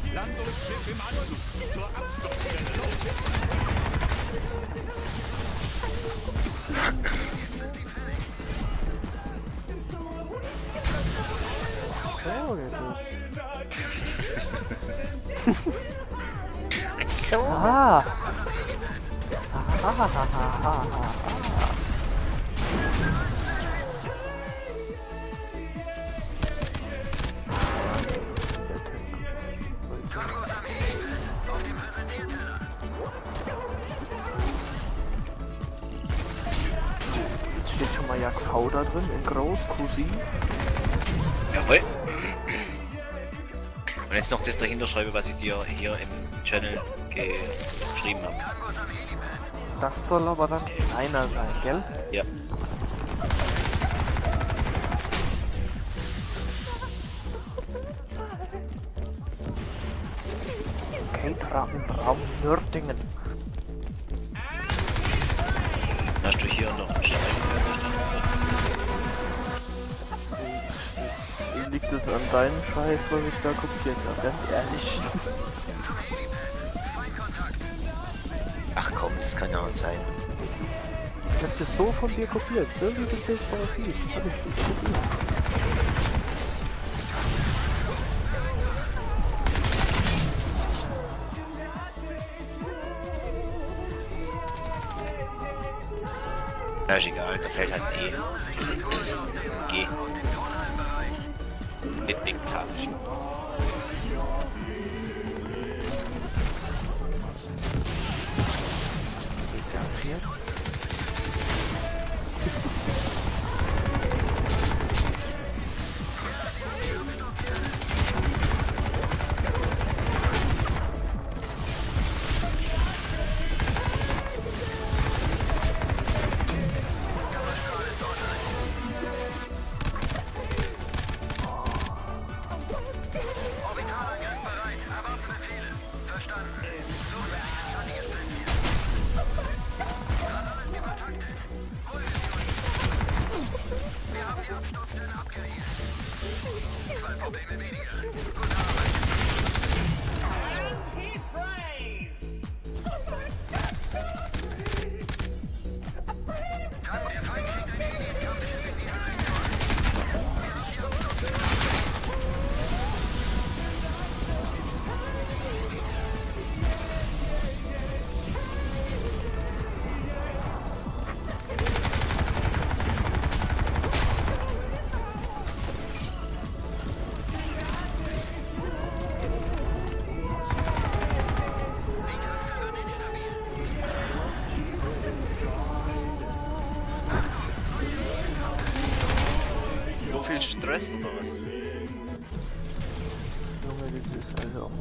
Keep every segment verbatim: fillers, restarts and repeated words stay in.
Landungsschiff im Anflug zur Absturzstelle los. So geht es. So. Ah. Ah, ah, ah, ah, ah, ah. Jetzt steht schon mal Jagd V da drin, in groß, kursiv. Jawohl. Und jetzt noch das dahinter schreibe, was ich dir hier im Channel geschrieben habe. Das soll aber dann kleiner sein, gell? Ja. Keitra im Raum Nördingen. Hast du hier noch einen Stein? Liegt es an deinem Scheiß, was ich da kopiert habe, ganz ehrlich. Ach komm, das kann ja nicht sein. Ich hab das so von dir kopiert, so wie du das da siehst, hab ich das kopiert. Ja, ist egal, da fällt halt ein E. G. Mit Diktatischen. Geht das jetzt? So viel Stress oder was? Junge, das ist also...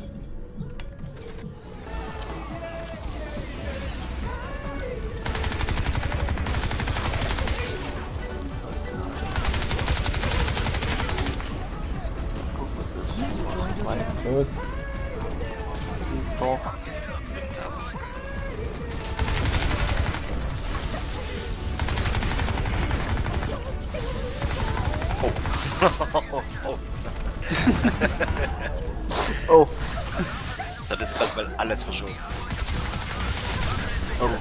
Guck, was ist mein Los. Doch. Oh. Oh. Oh. Das hat jetzt gerade mal alles verschoben. Oh.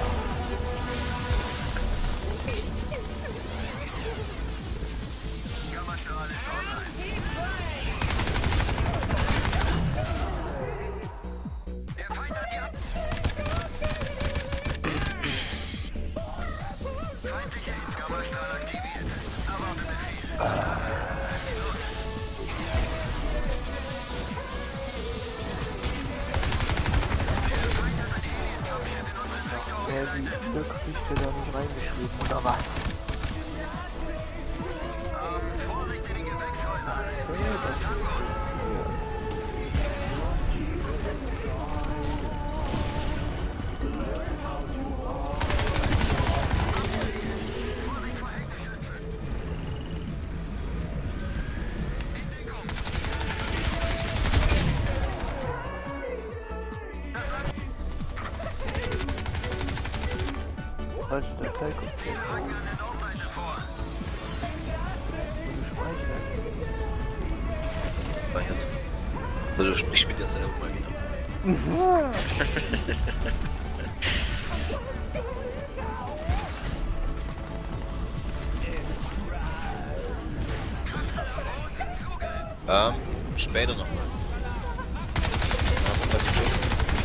Ja, die Geschichte da nicht reingeschrieben, oder was? Falsche Datei kopiert. Also du sprichst mit dir selber mal wieder. ähm, später nochmal. Was ich tue.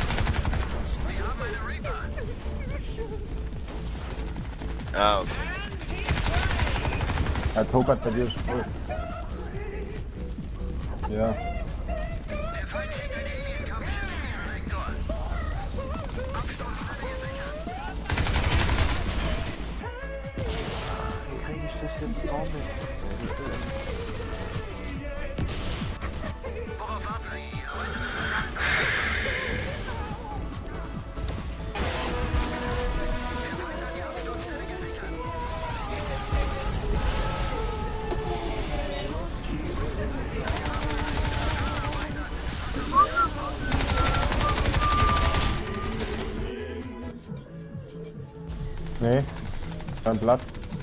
Ah, okay. Herr Tokert, bei dir ist voll. Ja. Wie kriege ich das jetzt auch mit? Nee. Kein Platz.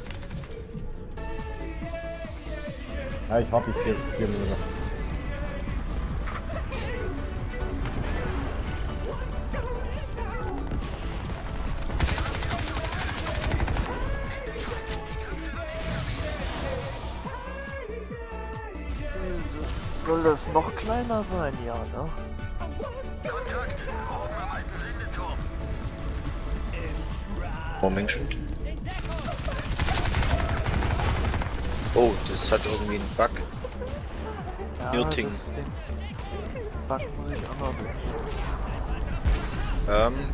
Ja, ich hoffe, ich gehe geh mir wieder. Soll das noch kleiner sein? Ja, ne? Moment schon. Oh, das hat irgendwie einen Bug. Ja, Muting. das- den Bug muss ich auch noch lösen. Ähm.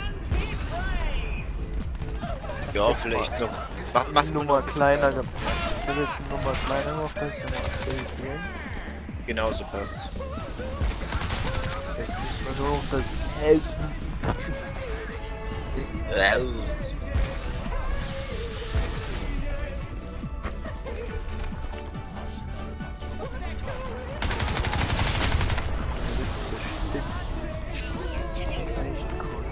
Ja, vielleicht noch. Mach, mach's mal Nummer noch. kleiner gemacht. Ich will jetzt die Nummer kleiner noch aktualisieren. Genau so passt. Jetzt müssen wir nur noch das Essen. Raus. Echt cool.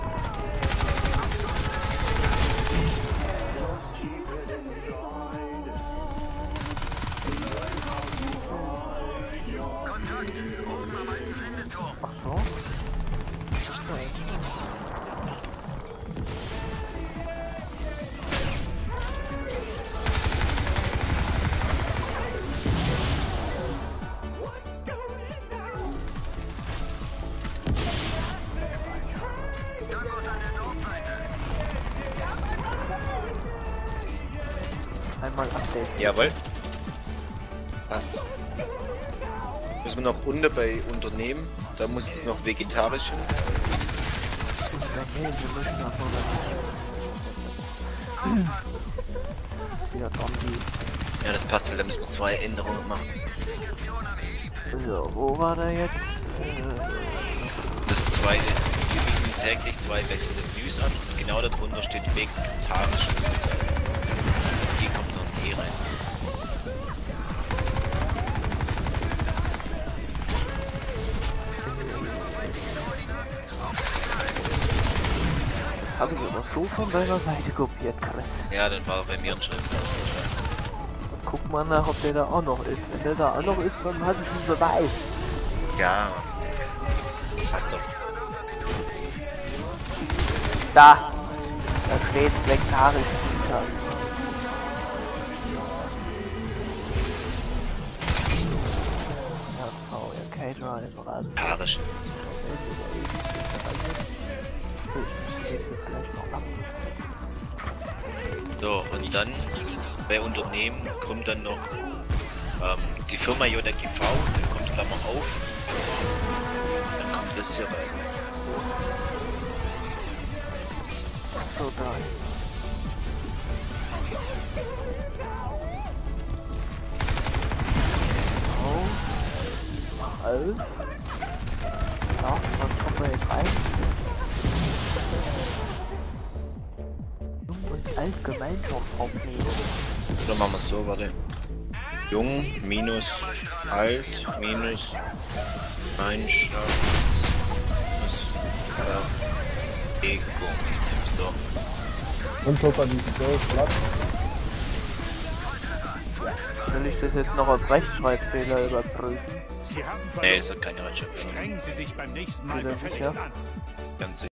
Ach so? Einmal Update. Jawohl. Passt. Müssen wir noch unten bei Unternehmen. Da muss jetzt noch vegetarisch hin. Unternehmen, wir müssen aber ja, dann die. Ja, das passt, weil da müssen wir zwei Änderungen machen. So, wo war der jetzt? Äh, Das zweite. Wir bieten täglich zwei wechselnde Menüs an und genau darunter steht vegetarisch. Hier kommt dann E rein. das habe ich aber so von deiner Seite kopiert, Chris. Ja, dann war bei mir ein Schritt. Guck mal nach, ob der da auch noch ist. Wenn der da auch noch ist, dann hatte ich einen Beweis. Ja. Passt doch. Da! Da steht's vegetarisch. Ja. Ja, oh, ja, Caterer im Rad. Vegetarisch. Vielleicht noch ab. So, und dann bei Unternehmen kommt dann noch ähm, die Firma J G V, dann kommt Klammer auf, dann kommt das hier rein. So, da. So. Elf. Ja, was kommt da jetzt rein? Jung und alt Gemeinschaft aufnehmen. Oder machen wir es so, warte. Jung minus alt minus Gemeinschaft Verpflegung. So. Und Tokert, die ist so Platz. Soll ich das jetzt noch als Rechtschreibfehler überprüfen? Sie haben Nee, verloren. das hat keine Rechtschreibung. Strengen Sie sich beim nächsten Mal Wieder gefälligst sicher? an. Ganz sicher.